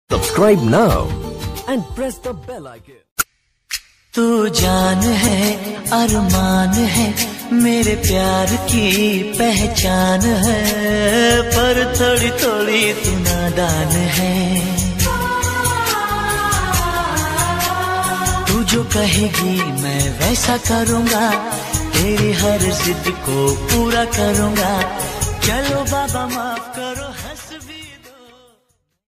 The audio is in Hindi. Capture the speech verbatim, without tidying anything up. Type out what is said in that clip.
Subscribe now and press the bell icon. तू जान है अरमान है मेरे प्यार की पहचान है, पर थोड़ी थोड़ी तू नादान है। तू जो कहेगी मैं वैसा करूँगा, तेरी हर जिद को पूरा करूँगा। चलो बाबा माफ करो।